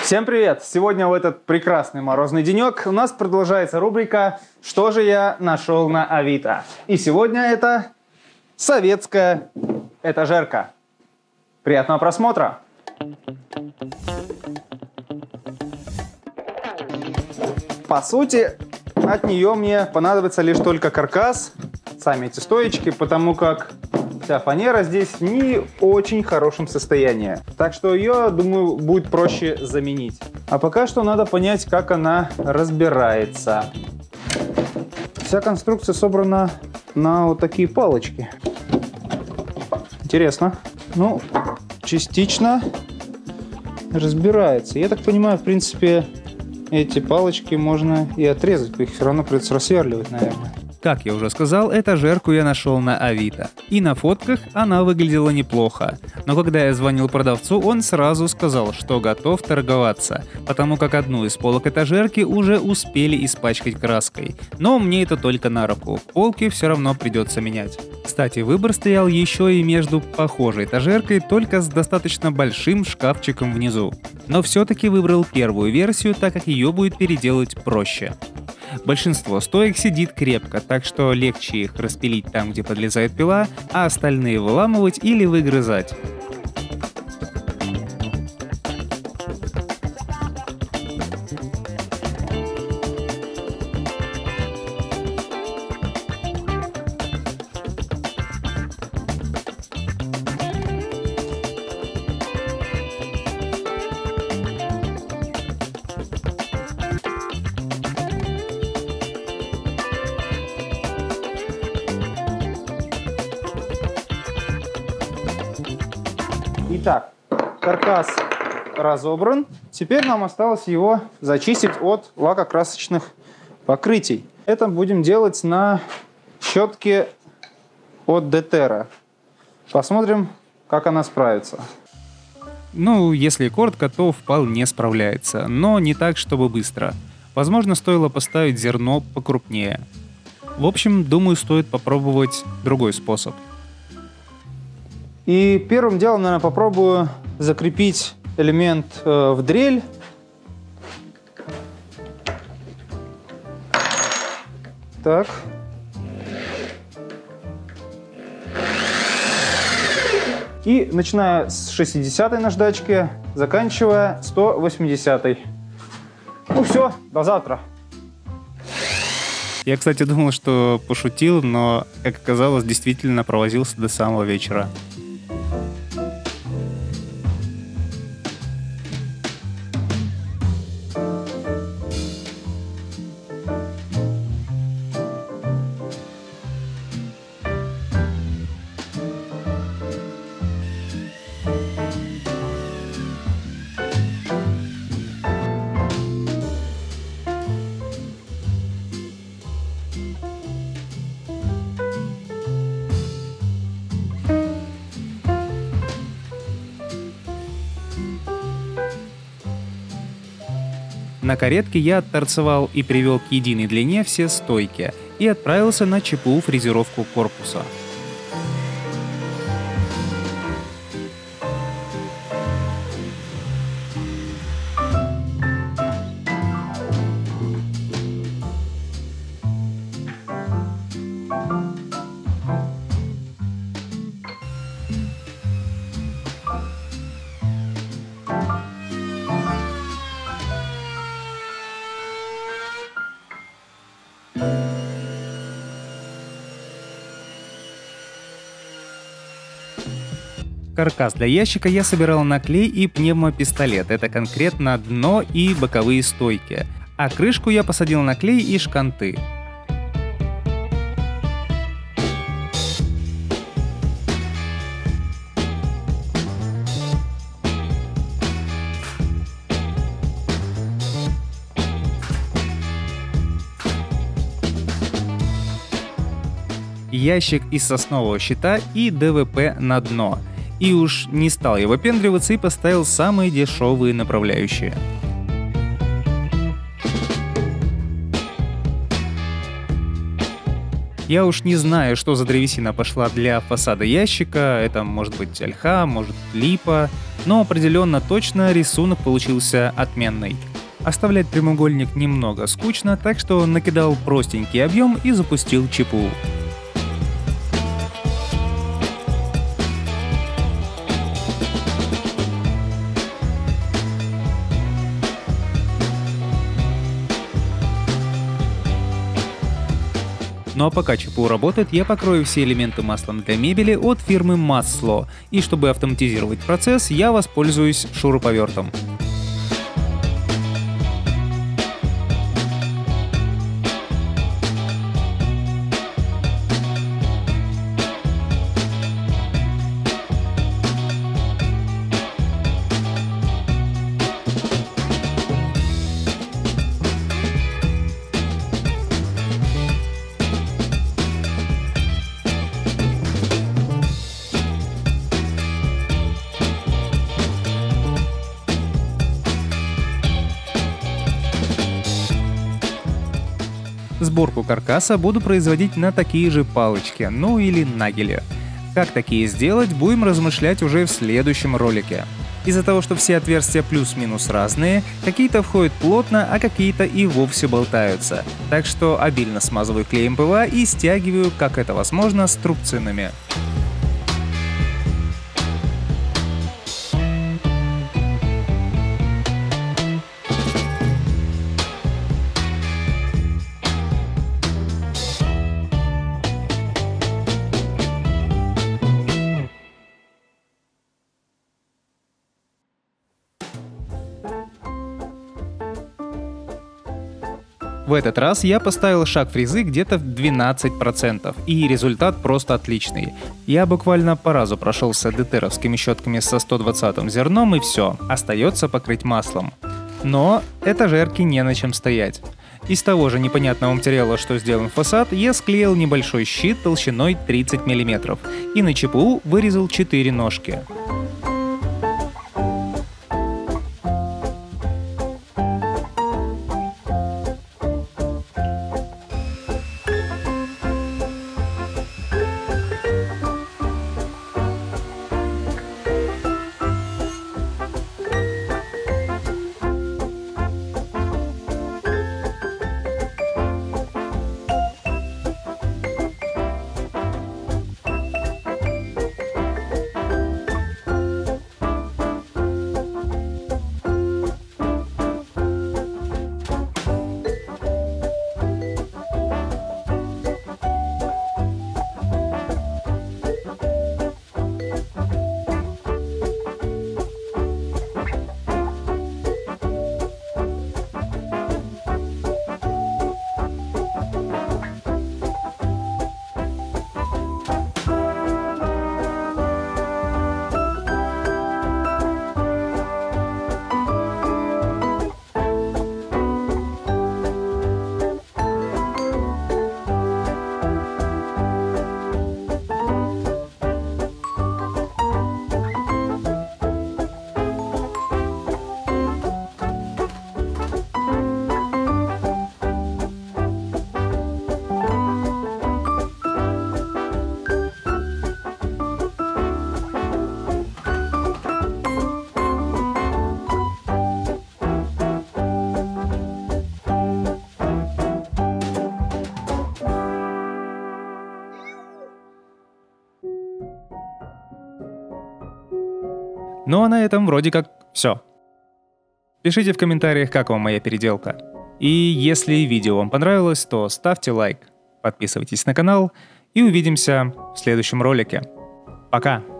Всем привет! Сегодня в этот прекрасный морозный денек у нас продолжается рубрика «Что же я нашел на Авито?». И сегодня это советская этажерка. Приятного просмотра! По сути, от нее мне понадобится лишь только каркас, сами эти стоечки, потому как вся фанера здесь в не очень хорошем состоянии. Так что ее, думаю, будет проще заменить. А пока что надо понять, как она разбирается. Вся конструкция собрана на вот такие палочки. Интересно. Ну, частично разбирается. Я так понимаю, в принципе, эти палочки можно и отрезать. Их все равно придется рассверливать, наверное. Как я уже сказал, этажерку я нашел на Авито. И на фотках она выглядела неплохо. Но когда я звонил продавцу, он сразу сказал, что готов торговаться, потому как одну из полок этажерки уже успели испачкать краской. Но мне это только на руку, полки все равно придется менять. Кстати, выбор стоял еще и между похожей этажеркой, только с достаточно большим шкафчиком внизу. Но все-таки выбрал первую версию, так как ее будет переделать проще. Большинство стоек сидит крепко, так что легче их распилить там, где подлезает пила, а остальные выламывать или выгрызать. Итак, каркас разобран. Теперь нам осталось его зачистить от лакокрасочных покрытий. Это будем делать на щетке от Deterra. Посмотрим, как она справится. Ну, если коротко, то вполне справляется, но не так, чтобы быстро. Возможно, стоило поставить зерно покрупнее. В общем, думаю, стоит попробовать другой способ. И первым делом, наверное, попробую закрепить элемент в дрель. Так. И начиная с 60-й наждачки, заканчивая 180-й. Ну все, до завтра. Я, кстати, думал, что пошутил, но, как оказалось, действительно провозился до самого вечера. На каретке я отторцевал и привел к единой длине все стойки и отправился на ЧПУ фрезеровку корпуса. Каркас для ящика я собирал на клей и пневмопистолет, это конкретно дно и боковые стойки, а крышку я посадил на клей и шканты. Ящик из соснового щита и ДВП на дно. И уж не стал я выпендриваться и поставил самые дешевые направляющие. Я уж не знаю, что за древесина пошла для фасада ящика, это может быть ольха, может липа, но определенно точно рисунок получился отменный. Оставлять прямоугольник немного скучно, так что накидал простенький объем и запустил ЧПУ. Ну а пока ЧПУ работает, я покрою все элементы маслом для мебели от фирмы Maslo, и чтобы автоматизировать процесс, я воспользуюсь шуруповертом. Сборку каркаса буду производить на такие же палочки, ну или нагели. Как такие сделать, будем размышлять уже в следующем ролике. Из-за того, что все отверстия плюс-минус разные, какие-то входят плотно, а какие-то и вовсе болтаются. Так что обильно смазываю клеем ПВА и стягиваю, как это возможно, струбцинами. В этот раз я поставил шаг фрезы где-то в 12%, и результат просто отличный. Я буквально по разу прошелся ДТРовскими щетками со 120 зерном и все, остается покрыть маслом. Но этажерке не на чем стоять. Из того же непонятного материала, что сделан фасад, я склеил небольшой щит толщиной 30 мм и на ЧПУ вырезал 4 ножки. Ну а на этом вроде как все. Пишите в комментариях, как вам моя переделка. И если видео вам понравилось, то ставьте лайк, подписывайтесь на канал и увидимся в следующем ролике. Пока!